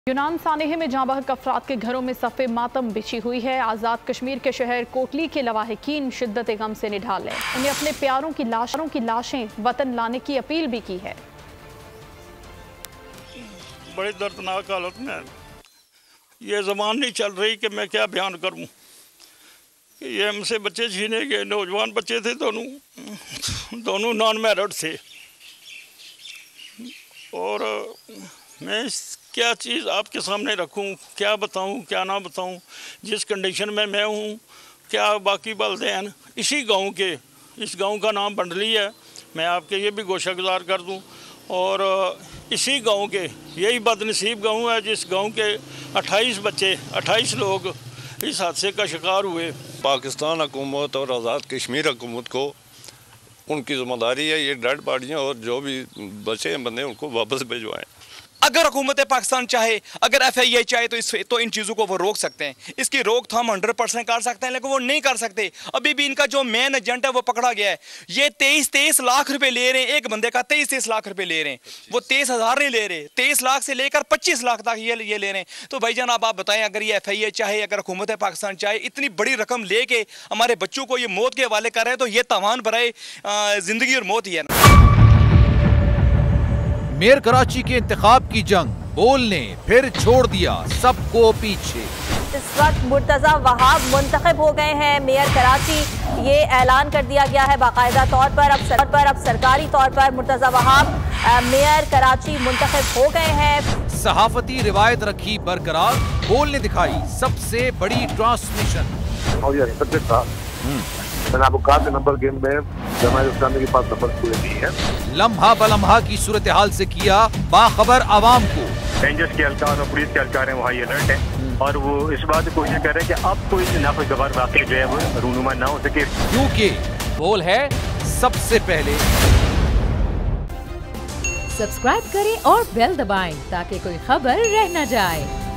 यूनान सानेह में जाँ बहक अफराद के घरों में सफ़े मातम बिछी हुई है। आज़ाद कश्मीर के शहर कोटली के लवाहिकीन शिद्दत गम से निढाल है। उन्हें अपने प्यारों की लाशें वतन लाने की अपील भी की है। बड़ी दर्दनाक हालत में ये ज़बान नहीं चल रही कि मैं क्या बयान करूं कि ये हमसे बच्चे छीने गए। नौजवान बच्चे थे, दोनों नॉन मैरिड थे। और मैं क्या चीज़ आपके सामने रखूं, क्या बताऊं क्या ना बताऊं। जिस कंडीशन में मैं हूं, क्या बाकी वालिदैन इसी गांव के, इस गांव का नाम बंडली है, मैं आपके ये भी गोशा गुजार कर दूं। और इसी गांव के, यही बदनसीब गांव है जिस गांव के 28 लोग इस हादसे का शिकार हुए। पाकिस्तान हुकूमत और आज़ाद कश्मीर हुकूमत को उनकी ज़िम्मेदारी है ये डेड बॉडियाँ और जो भी बचे हैं बंदे उनको वापस भिजवाएं। अगर हुकूमत पाकिस्तान चाहे, अगर FIA चाहे तो इन चीज़ों को वो रोक सकते हैं। इसकी रोकथाम 100% कर सकते हैं, लेकिन वो नहीं कर सकते। अभी भी इनका जो मेन एजेंट है वो पकड़ा गया है। ये 23 लाख रुपए ले रहे हैं, एक बंदे का 23 लाख रुपए ले रहे हैं। वो 23,000 नहीं ले रहे, 23 लाख से लेकर 25 लाख तक ये ले रहे हैं। तो भाईजान आप बताएं, अगर ये FIA चाहे, अगर हुकूमत पाकिस्तान चाहे, इतनी बड़ी रकम लेके हमारे बच्चों को ये मौत के हवाले कर रहे हैं, तो ये तावान बराए जिंदगी और मौत ही है ना। मेयर कराची के इंतखाब की जंग, बोल ने फिर छोड़ दिया सबको पीछे। इस वक्त मुर्तजा वहाब मुंतखब हो गए हैं मेयर कराची। ये ऐलान कर दिया गया है बाकायदा तौर पर। अब सरकारी तौर पर मुर्तजा वहाब मेयर कराची मुंतखब हो गए हैं। सहाफती रिवायत रखी बरकरार, बोल ने दिखाई सबसे बड़ी ट्रांसमिशन। और ये सब्जेक्ट था, मैंने आपको कहा कि नंबर गेम में जमात इस्लामी के पास नंबर पूरे नहीं है। लम्हा बलम्हा की सूरत हाल से किया बाखबर आवाम को। रेंजर्स के एहलकार और पुलिस के एहलकार हैं वो हाई अलर्ट है और वो इस बात की कोशिश कर रहे हैं कि अब कोई नाखुशगवार वाक़या जो है वो रूनुमा ना हो सके, क्योंकि बोल है सबसे पहले। सब्सक्राइब करें और बेल दबाएं ताकि कोई खबर रह न जाए।